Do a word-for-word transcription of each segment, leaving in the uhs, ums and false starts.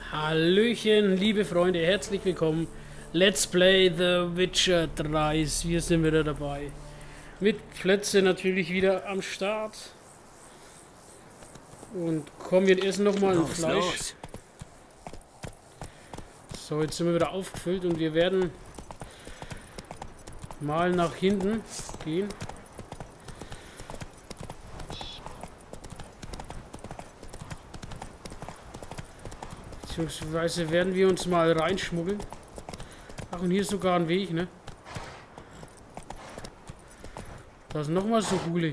Hallöchen, liebe Freunde, herzlich willkommen. Let's Play The Witcher drei. Wir sind wieder dabei. Mit Plätze natürlich wieder am Start. Und kommen wir essen nochmal ein Fleisch. Los. So, jetzt sind wir wieder aufgefüllt und wir werden mal nach hinten gehen. Beziehungsweise werden wir uns mal reinschmuggeln. Ach, und hier ist sogar ein Weg, ne? Da ist nochmal so Gule.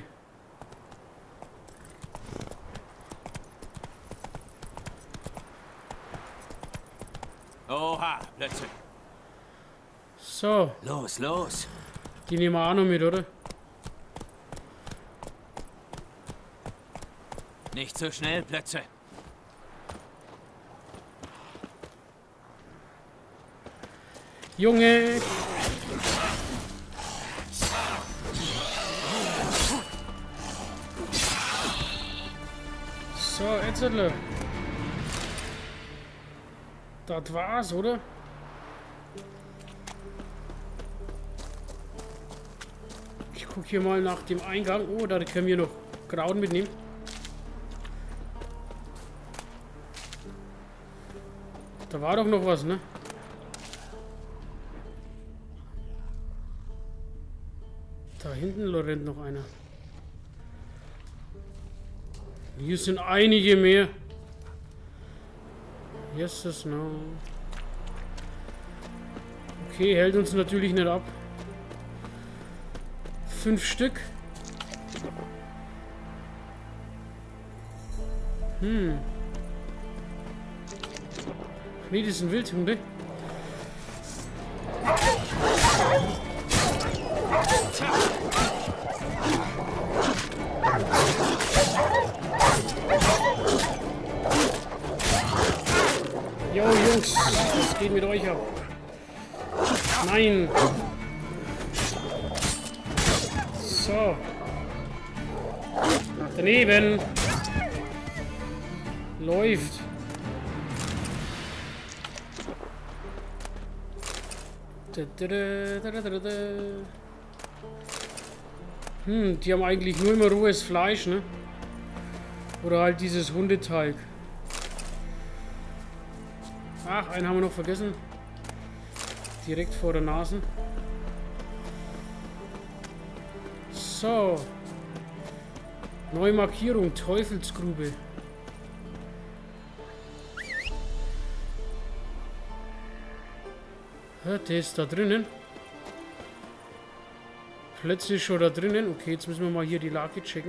Oha, plötzlich. So. Los, los. Die nehmen wir auch noch mit, oder? Nicht so schnell, Plötze. Junge! So, jetzt. Das war's, oder? Ich gucke hier mal nach dem Eingang. Oh, da können wir noch Grauen mitnehmen. Da war doch noch was, ne? Da hinten rennt noch einer. Hier sind einige mehr. Yes, das no. Okay, hält uns natürlich nicht ab. Fünf Stück. Hm. Nee, das sind Wildhunde. Jo, Jungs, was geht mit euch ab? Nein! So. Daneben! Läuft! Hm, die haben eigentlich nur immer rohes Fleisch, ne? Oder halt dieses Hundeteig. Ach, einen haben wir noch vergessen. Direkt vor der Nase. So. Neue Markierung, Teufelsgrube. Ja, der ist da drinnen. Plötzlich schon da drinnen. Okay, jetzt müssen wir mal hier die Lage checken.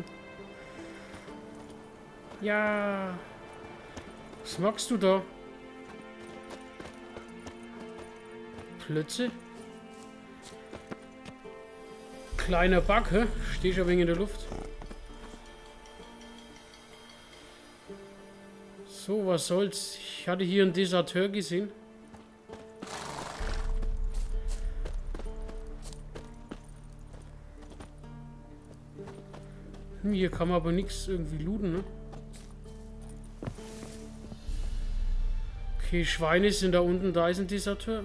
Ja. Was magst du da? Plötze. Kleiner Bug, hä? Steh schon ein wenig in der Luft. So, was soll's? Ich hatte hier einen Deserteur gesehen. Hm, hier kann man aber nichts irgendwie looten, ne? Okay, Schweine sind da unten, da ist ein Deserteur.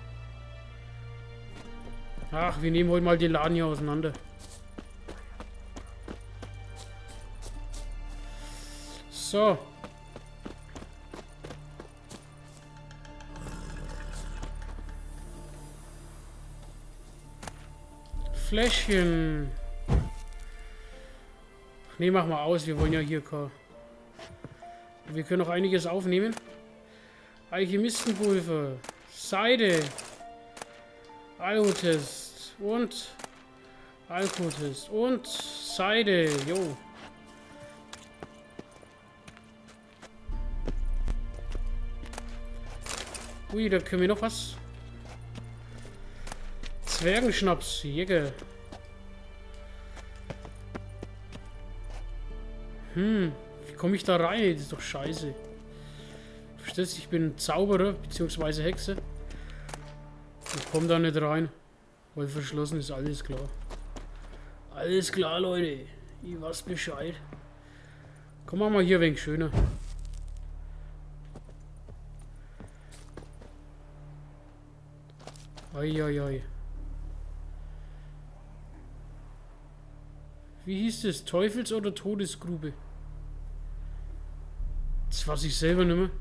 Ach, wir nehmen heute mal den Laden hier auseinander. So. Fläschchen. Ne, mach mal aus, wir wollen ja hier... Wir können noch einiges aufnehmen. Alchemistenpulver. Seide. Alkotest und Alkotest und Seide, jo. Ui, da können wir noch was. Zwergenschnaps, Jäger. Hm, wie komme ich da rein? Das ist doch scheiße. Verstehst du, ich bin Zauberer bzw. Hexe. Ich komme da nicht rein, weil verschlossen ist, alles klar. Alles klar, Leute. Ich weiß Bescheid. Komm, machen wir hier ein wenig schöner. Eieiei. Wie hieß das? Teufels- oder Todesgrube? Das weiß ich selber nicht mehr.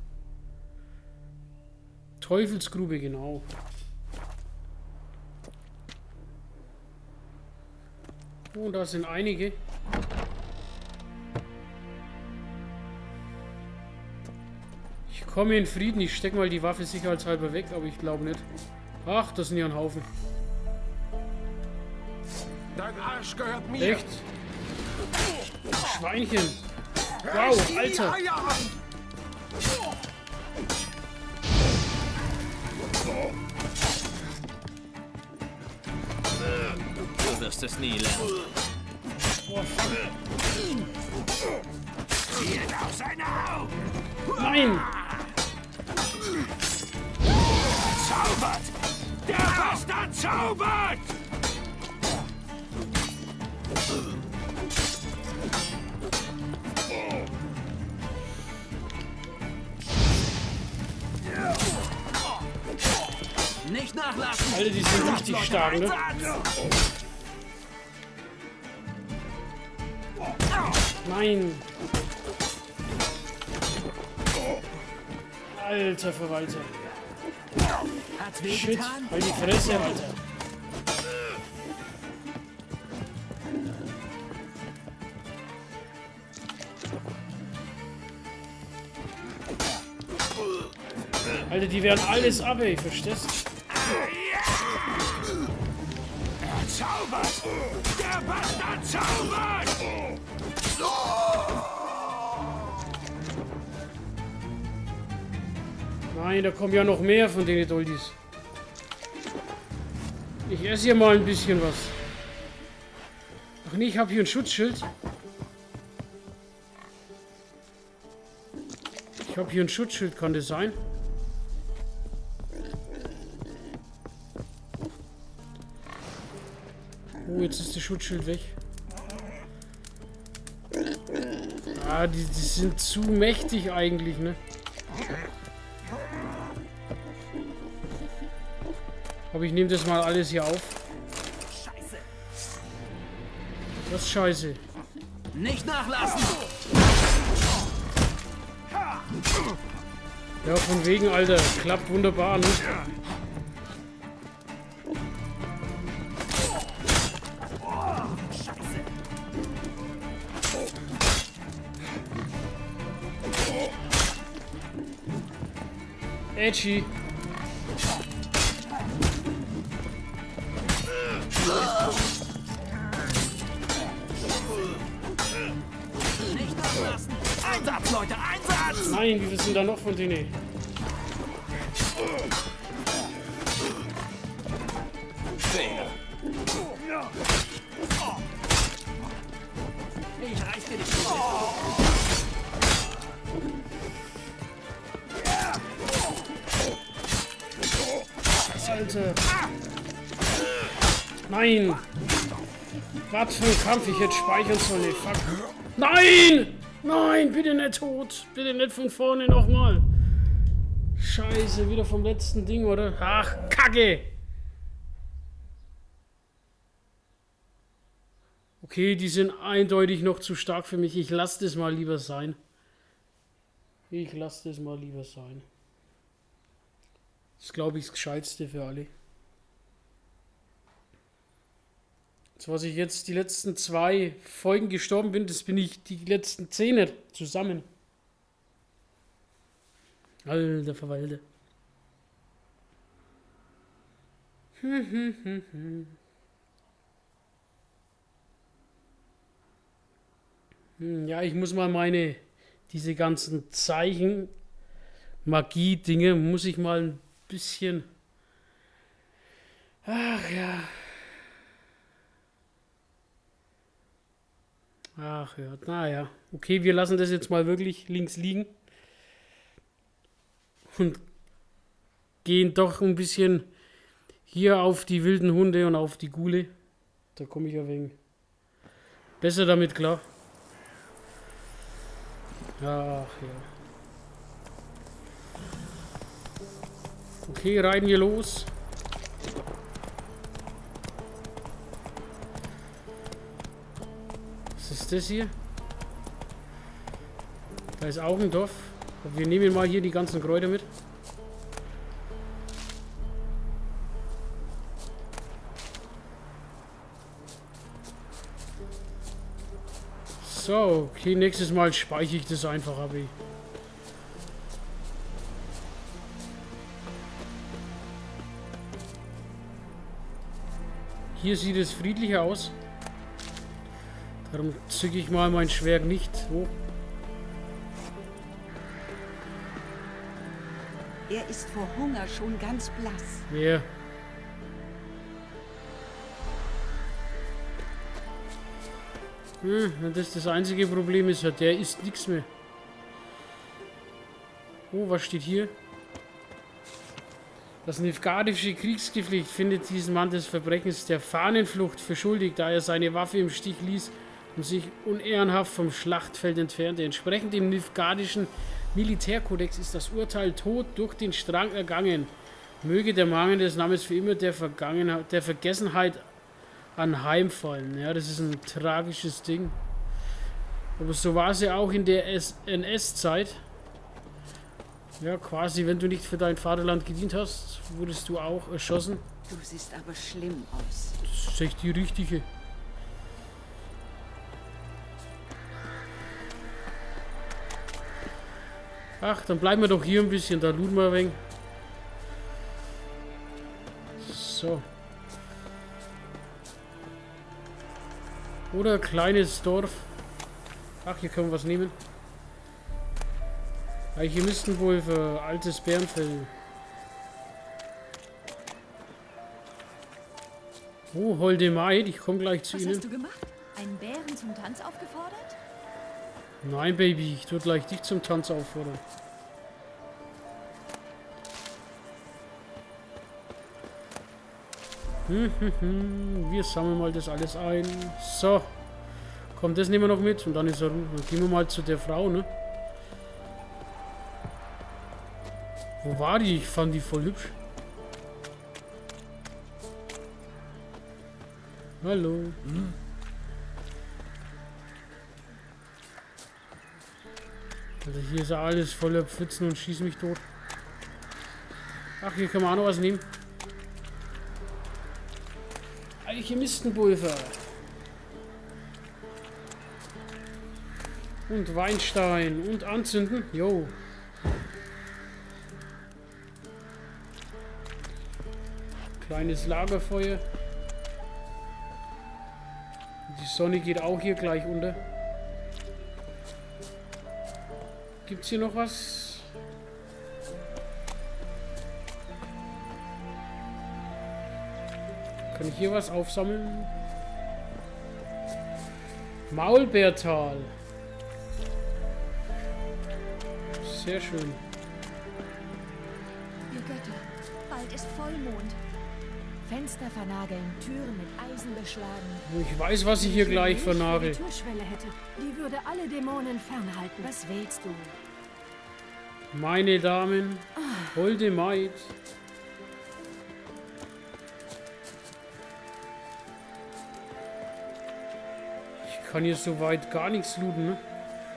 Teufelsgrube, genau. Oh, da sind einige. Ich komme in Frieden. Ich stecke mal die Waffe sicherheitshalber weg, aber ich glaube nicht. Ach, das sind ja ein Haufen. Dein Arsch gehört mir. Echt? Schweinchen. Wow, Alter. Du wirst es nie lernen. Oh, fuck. Zielt auf seine Augen. Nein! Zaubert! Der Bastard zaubert! Nicht nachlassen! Alter, die sind richtig stark, ne? Nein! Alter Verwalter. Hat's Shit, wehgetan? halt die Fresse, Alter. Alter, die werden alles ab, ey, verstehst? Er zaubert! Der Bastard zaubert! Nein, da kommen ja noch mehr von den Doldis. Ich esse hier mal ein bisschen was. Ach nee, ich habe hier ein Schutzschild. Ich habe hier ein Schutzschild, kann das sein? Oh, jetzt ist das Schutzschild weg. Ah, die, die sind zu mächtig eigentlich, ne? Aber ich nehme das mal alles hier auf. Scheiße! Das ist scheiße. Nicht nachlassen! Ja, von wegen, Alter. Klappt wunderbar, ne? Edgy. Nicht nachlassen! Einsatz, Leute! Einsatz! Nein, wie viel sind da noch von denen? Fair. Ich reiß dir die Füße. Alter. Nein! Was für ein Kampf, ich hätte speichern sollen, fuck. Nein! Nein, bitte nicht tot. Bitte nicht von vorne nochmal. Scheiße, wieder vom letzten Ding, oder? Ach, Kacke! Okay, die sind eindeutig noch zu stark für mich. Ich lasse das mal lieber sein. Ich lasse das mal lieber sein. Das ist, glaube ich, das Gescheitste für alle. So, was ich jetzt die letzten zwei Folgen gestorben bin, das bin ich die letzten zehn zusammen. Alter Verwalter. Hm, hm, hm, hm. Hm, ja, ich muss mal meine, diese ganzen Zeichen, Magie-Dinge, muss ich mal ein bisschen... Ach ja... Ach ja, naja. Okay, wir lassen das jetzt mal wirklich links liegen. Und gehen doch ein bisschen hier auf die wilden Hunde und auf die Gule. Da komme ich ein wenig besser damit klar. Ach ja. Okay, reiten wir los. ist das hier. Da ist auch ein Dorf. Wir nehmen mal hier die ganzen Kräuter mit. So, okay, nächstes Mal speichere ich das einfach ab. Hier sieht es friedlicher aus. Darum zücke ich mal mein Schwert nicht hoch. Er ist vor Hunger schon ganz blass. Ja. Hm, wenn das das einzige Problem ist, der isst nichts mehr. Oh, was steht hier? Das nilfgaardische Kriegsgeflecht findet diesen Mann des Verbrechens der Fahnenflucht für schuldig, da er seine Waffe im Stich ließ und sich unehrenhaft vom Schlachtfeld entfernte. Entsprechend dem nilfgaardischen Militärkodex ist das Urteil Tod durch den Strang ergangen. Möge der Mangel des Namens für immer der Vergangenheit, der Vergessenheit anheimfallen. Ja, das ist ein tragisches Ding. Aber so war es ja auch in der N S-Zeit. Ja, quasi, wenn du nicht für dein Vaterland gedient hast, wurdest du auch erschossen. Du siehst aber schlimm aus. Das ist echt die richtige. Ach, dann bleiben wir doch hier ein bisschen, da looten wir ein wenig. So. Oder kleines Dorf. Ach, hier können wir was nehmen. Eichemistenwulfe, altes Bärenfell. Oh, holde Maid, ich komme gleich zu Was Ihnen. hast du gemacht? Einen Bären zum Tanz aufgefordert? Nein, Baby, ich tue gleich dich zum Tanz auffordern. Hm, hm, hm. Wir sammeln mal das alles ein. So. Komm, das nehmen wir noch mit und dann ist er ruhig. Dann gehen wir mal zu der Frau, ne? Wo war die? Ich fand die voll hübsch. Hallo. Hm? Also hier ist alles voller Pfützen und schießt mich tot. Ach, hier können wir auch noch was nehmen. Alchemistenpulver. Und Weinstein. Und anzünden. Jo. Kleines Lagerfeuer. Die Sonne geht auch hier gleich unter. Gibt's hier noch was? Kann ich hier was aufsammeln? Maulbeertal. Sehr schön. Ihr Götter, bald ist Vollmond. Fenster vernageln, Türen mit Eisen beschlagen. Ich weiß, was ich hier gleich vernagel. Die Türschwelle hätte, die würde alle Dämonen fernhalten. Was wählst du? Meine Damen, holde Maid. Ich kann hier soweit gar nichts looten, ne?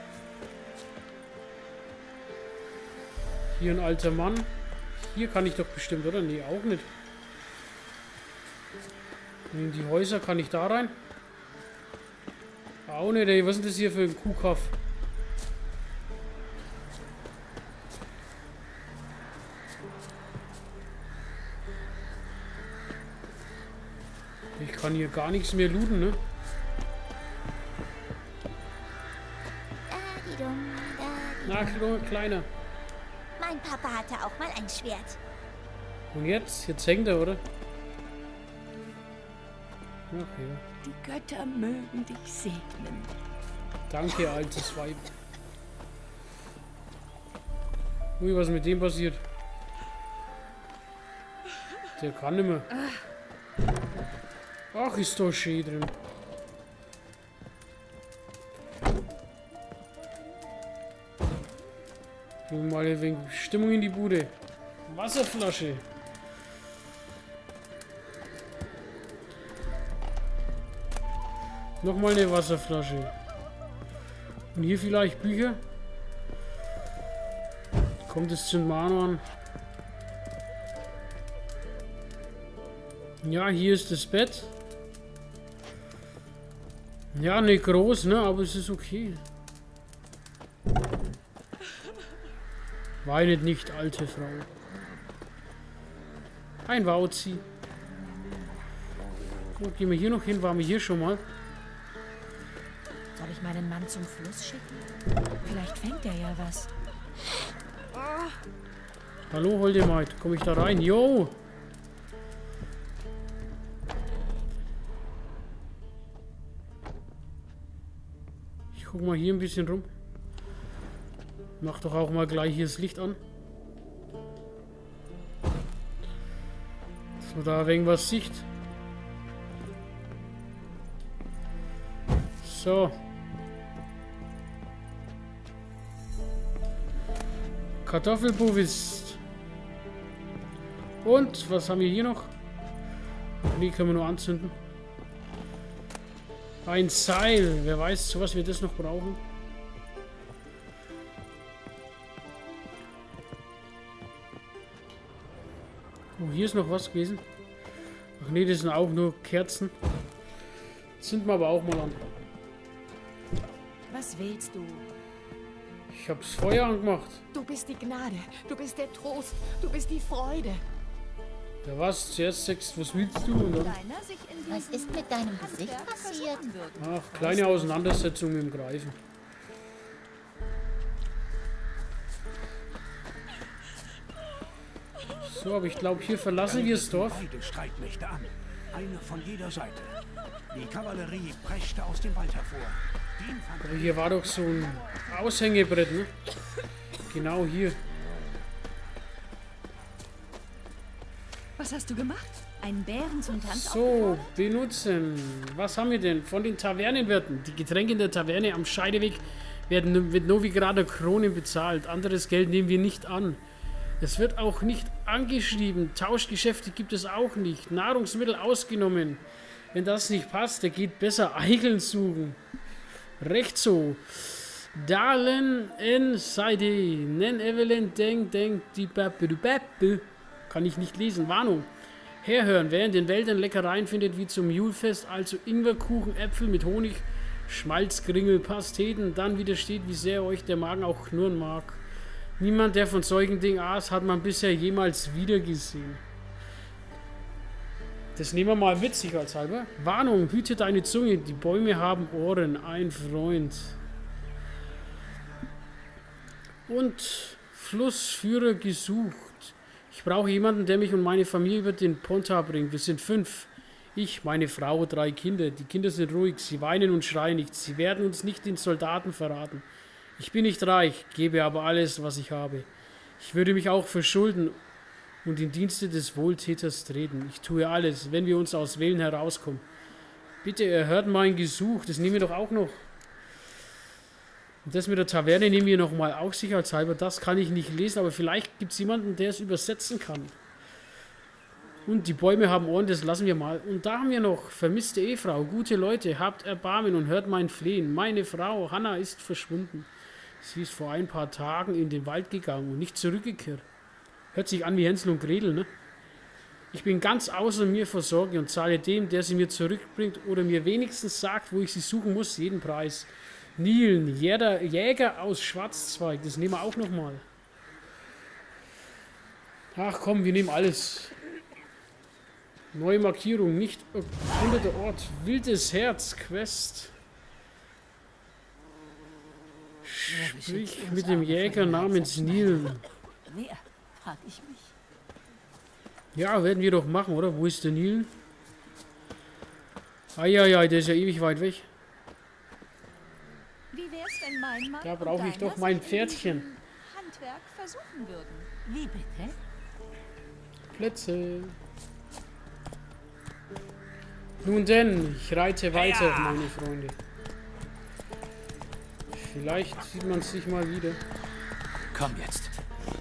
Hier ein alter Mann. Hier kann ich doch bestimmt, oder? Nee, auch nicht. In die Häuser kann ich da rein? Auch nicht, ey. Was ist das hier für ein Kuhkaff? Ich kann hier gar nichts mehr looten, ne? Na, kleiner. Mein Papa hatte auch mal ein Schwert. Und jetzt? Jetzt hängt er, oder? Ach ja. Die Götter mögen dich segnen. Danke, altes Weib. Ui, was ist mit dem passiert? Der kann nicht mehr. Ach, ist doch schön drin. Mal ein wenig Stimmung in die Bude. Wasserflasche. Nochmal eine Wasserflasche. Und hier vielleicht Bücher. Kommt es zum Mano an. Ja, hier ist das Bett. Ja, nicht groß, ne? Aber es ist okay. Weinet nicht, alte Frau. Ein Wauzi. Gut, gehen wir hier noch hin. Waren wir hier schon mal? Soll ich meinen Mann zum Fluss schicken? Vielleicht fängt er ja was. Hallo, Holdemite. Komme ich da rein? Yo! Ich guck mal hier ein bisschen rum. Mach doch auch mal gleich hier das Licht an. Dass man da irgendwas sieht. So. Kartoffelpufist. Und was haben wir hier noch? Die können wir nur anzünden. Ein Seil. Wer weiß, zu was wir das noch brauchen. Oh, hier ist noch was gewesen. Ach nee, das sind auch nur Kerzen. Zünden wir aber auch mal an. Was willst du? Ich hab's Feuer angemacht. Du bist die Gnade, du bist der Trost, du bist die Freude. Ja was? Zuerst sagst was willst du? Und dann... Was ist mit deinem Gesicht passiert? Ach, kleine Auseinandersetzung mit dem Greifen. So, aber ich glaube, hier verlassen wir das Dorf. Beide Streitmächte an. Eine von jeder Seite. Die Kavallerie preschte aus dem Wald hervor. Die Infanterie Aber hier war doch so ein Aushängebrett, ne? Genau hier. Was hast du gemacht? Einen Bären zum Tanz So, benutzen. Was haben wir denn? Von den Tavernenwirten. Die Getränke in der Taverne am Scheideweg werden mit Novigrader Kronen bezahlt. Anderes Geld nehmen wir nicht an. Es wird auch nicht angeschrieben. Tauschgeschäfte gibt es auch nicht. Nahrungsmittel ausgenommen. Wenn das nicht passt, der geht besser Eicheln suchen. Recht so. Dalen en Seide. Nen Evelyn denk denk die Bappe Bappe. Kann ich nicht lesen. Warnung. Herhören. Wer in den Wäldern Leckereien findet wie zum Julfest, also Ingwerkuchen, Äpfel mit Honig, Schmalzkringel, Pasteten, dann widersteht, wie sehr euch der Magen auch knurren mag. Niemand, der von solchen Dingen aß, hat man bisher jemals wieder gesehen. Das nehmen wir mal mit, sicherheitshalber. Warnung, hüte deine Zunge, die Bäume haben Ohren, ein Freund. Und Flussführer gesucht. Ich brauche jemanden, der mich und meine Familie über den Ponta bringt. Wir sind fünf. Ich, meine Frau, drei Kinder. Die Kinder sind ruhig, sie weinen und schreien nicht. Sie werden uns nicht den Soldaten verraten. Ich bin nicht reich, gebe aber alles, was ich habe. Ich würde mich auch verschulden und in Dienste des Wohltäters treten. Ich tue alles, wenn wir uns aus Wählen herauskommen. Bitte erhört mein Gesuch, das nehmen wir doch auch noch. Und das mit der Taverne nehmen wir nochmal auch sicherheitshalber. Das kann ich nicht lesen, aber vielleicht gibt es jemanden, der es übersetzen kann. Und die Bäume haben Ohren, das lassen wir mal. Und da haben wir noch vermisste Ehefrau, gute Leute, habt Erbarmen und hört mein Flehen. Meine Frau Hanna ist verschwunden. Sie ist vor ein paar Tagen in den Wald gegangen und nicht zurückgekehrt. Hört sich an wie Hänsel und Gretel, ne? Ich bin ganz außer mir vor Sorge und zahle dem, der sie mir zurückbringt oder mir wenigstens sagt, wo ich sie suchen muss, jeden Preis. Nielen, Jäger, Jäger aus Schwarzzweig, das nehmen wir auch nochmal. Ach komm, wir nehmen alles. Neue Markierung, nicht erkundeter Ort, wildes Herz, Quest. Sprich mit dem Jäger namens Nielen. Wer? Frag ich mich. Ja, werden wir doch machen, oder? Wo ist der Nielen? Eieiei, der ist ja ewig weit weg. Wie wär's, wenn mein Mann Da und brauche ich deiner doch mein sich in Pferdchen. diesem Handwerk versuchen würden? Wie bitte? Plätze. Nun denn, ich reite weiter, Ja. meine Freunde. Vielleicht sieht man sich mal wieder. Komm jetzt.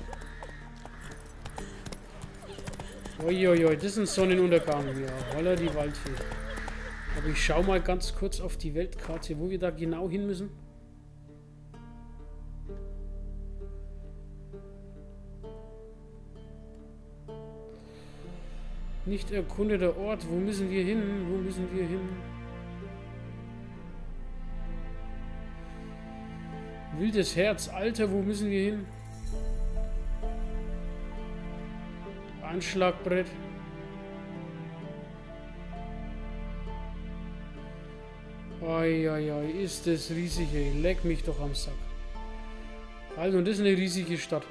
Uiuiui, das ist ein Sonnenuntergang. Ja, holla die Waldfee. Aber ich schau mal ganz kurz auf die Weltkarte, wo wir da genau hin müssen. Nicht erkundeter Ort. Wo müssen wir hin? Wo müssen wir hin? Wildes Herz. Alter, wo müssen wir hin? Anschlagbrett. Eieiei, ist das riesig, ey. Leck mich doch am Sack. Also, und das ist eine riesige Stadt.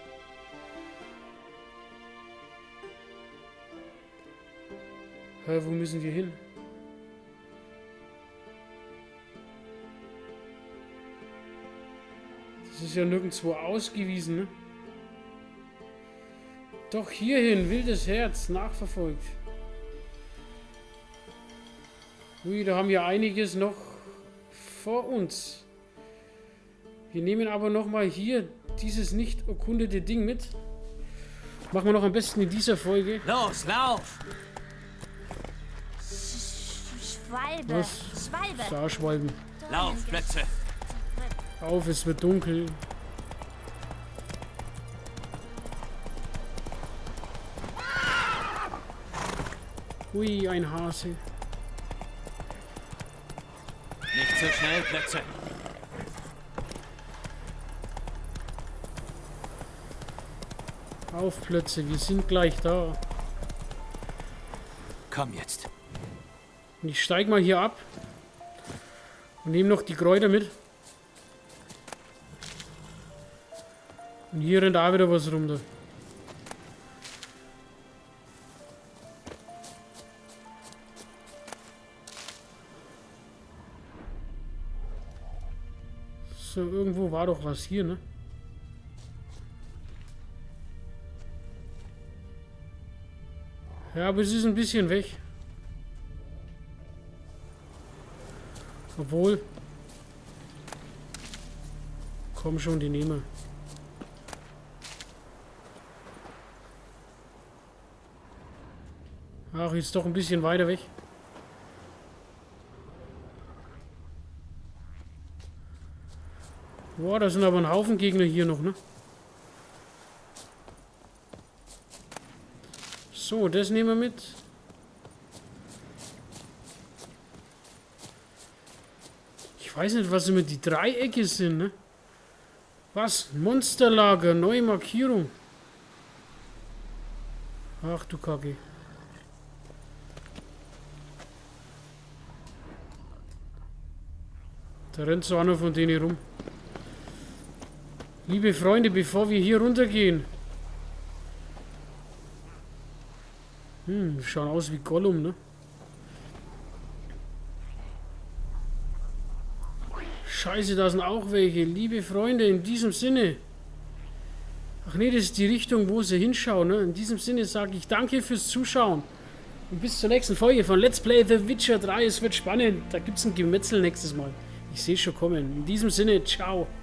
Hä, wo müssen wir hin? Das ist ja nirgendwo ausgewiesen, ne? Doch hierhin, wildes Herz, nachverfolgt. Ui, da haben wir einiges noch vor uns. Wir nehmen aber nochmal hier dieses nicht erkundete Ding mit. Machen wir noch am besten in dieser Folge. Los, lauf! Schwalbe. Was? Schwalbe. Starschwalben. Lauf, Plätze! Auf, es wird dunkel. Ui, ein Hase. Nicht so schnell, Plätze! Auf, Plötze, wir sind gleich da. Komm jetzt! Und ich steige mal hier ab. Und nehme noch die Kräuter mit. Und hier rennt auch wieder was rum da. So, irgendwo war doch was hier, ne? Ja, aber es ist ein bisschen weg. Obwohl. Komm schon, die nehme. Ach, ist doch ein bisschen weiter weg. Boah, da sind aber ein Haufen Gegner hier noch, ne? So, das nehmen wir mit. Ich weiß nicht, was immer die Dreiecke sind, ne? Was? Monsterlager, neue Markierung. Ach du Kacke. Da rennt so einer von denen rum. Liebe Freunde, bevor wir hier runtergehen. Hm, die schauen aus wie Gollum, ne? Scheiße, da sind auch welche. Liebe Freunde, in diesem Sinne. Ach nee, das ist die Richtung, wo sie hinschauen, ne? In diesem Sinne sage ich danke fürs Zuschauen. Und bis zur nächsten Folge von Let's Play The Witcher drei. Es wird spannend. Da gibt es ein Gemetzel nächstes Mal. Ich sehe schon kommen. In diesem Sinne, ciao.